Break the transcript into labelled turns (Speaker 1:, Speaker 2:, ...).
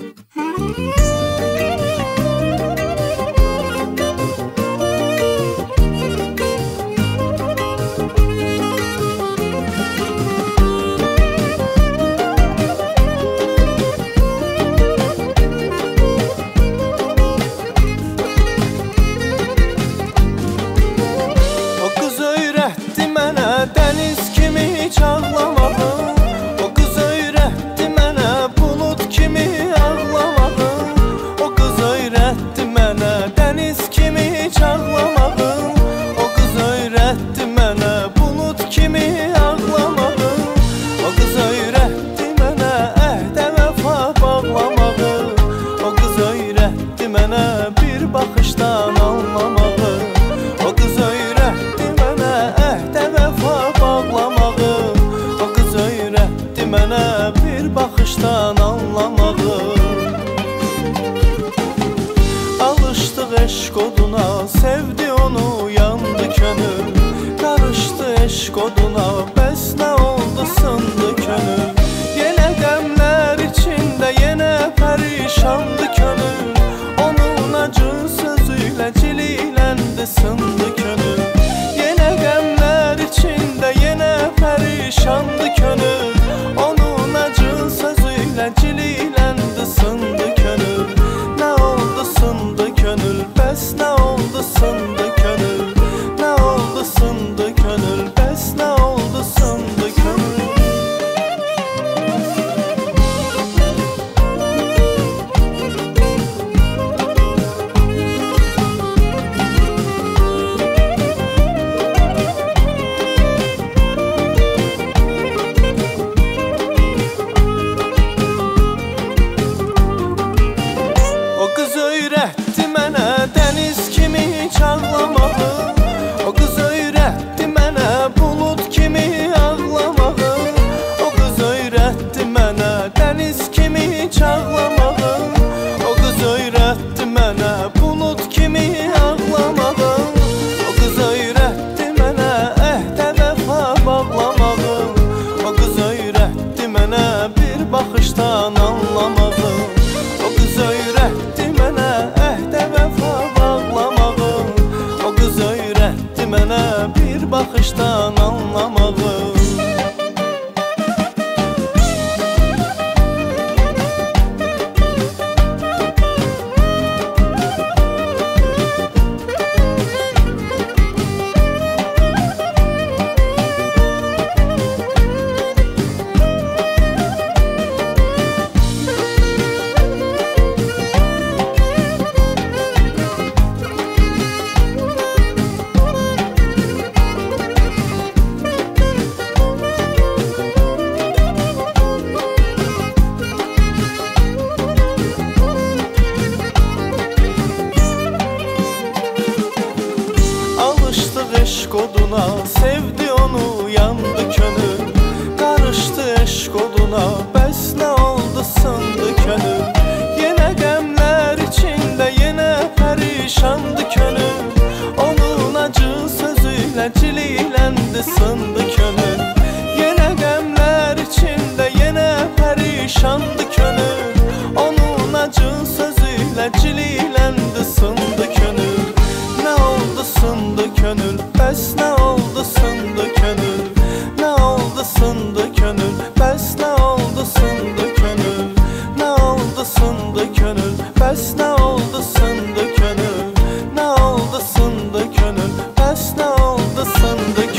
Speaker 1: Dəniz kimi çağlamağı, o qız öyrətdi mənə bulut kimi ağlamağı. O qız öyrətdi mənə dəniz kimi çağlamağı, o qız öyrətdi mənə bulut kimi ağlamağı. O qız öyrətdi mənə əhdə vəfa bağlamağı, o qız öyrətdi mənə bir baxışdan anlamağı. O qız öyrətdi mənə əhdə vəfa bağlamağı, o qız öyrətdi mənə bir baxışdan anlamağı. Alışdıq eşq oduna, sevdi onu, yandı könül. Qarışdı eşq oduna, bəs nə oldu, sındı könül. Yenə qəmlər içində, yenə pərişandı könül. Onun acı sözüylə ciliyləndi, sındı könül. Yenə qəmlər içində, yenə pərişandı könül. Onun acı sözüylə ciliyləndi, sındı könül. Nə oldu, sındı könül, bəs nə oldu, sındı könül. Nə oldu, sındı könül, bəs nə oldu, sındı könül. O qız öyrətdi mənə dəniz kimi çağlamağı, o qız öyrətdi mənə bulut kimi ağlamağı. O qız öyrətdi mənə dəniz kimi çağlamağı, o qız öyrətdi mənə bulut kimi ağlamağı. O qız öyrətdi mənə əhdə vəfa bağlamağı, o qız öyrətdi mənə bir baxışdan anlamağı. O qız öyrətdi mənə əhdə vəfa bağlamağı, o qız öyrətdi mənə bir baxışdan anlamağı. Alışdıq eşq oduna, sevdi onu, yandı könül. Qarışdı eşq oduna, bəs nə oldu, sındı könül. Yenə qəmlər içində, yenə pərişandı könül. Onun acı sözüylə ciliyləndi, sındı könül. Yenə qəmlər içində, yenə pərişandı könül. Onun acı sözüylə ciliyləndi, sındı könül. Nə oldu, sındı könül, bəs nə oldu, sındı könül. Nə oldu, sındı könül, bəs nə oldu, sındı könül. Nə oldu, sındı könül, bəs nə oldu, sındı könül. Nə oldu, sındı könül, bəs nə oldu, sındı könül.